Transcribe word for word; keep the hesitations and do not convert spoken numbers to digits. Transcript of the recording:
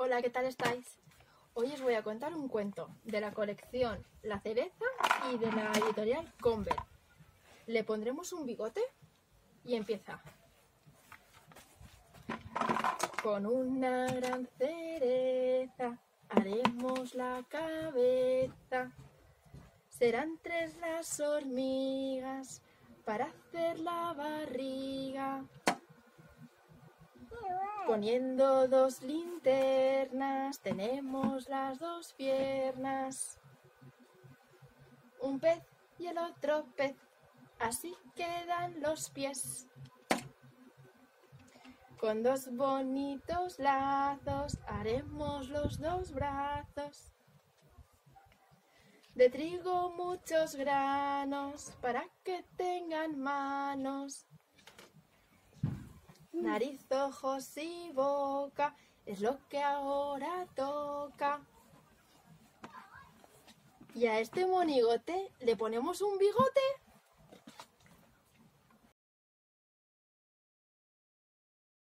Hola, ¿qué tal estáis? Hoy os voy a contar un cuento de la colección La Cereza y de la editorial Convert. Le pondremos un bigote y empieza. Con una gran cereza haremos la cabeza. Serán tres las hormigas para hacer la barriga. Poniendo dos linternas tenemos las dos piernas. Un pez y el otro pez, así quedan los pies. Con dos bonitos lazos haremos los dos brazos. De trigo muchos granos para que tengan manos. Nariz, ojos y boca es lo que ahora toca. Y a este monigote le ponemos un bigote.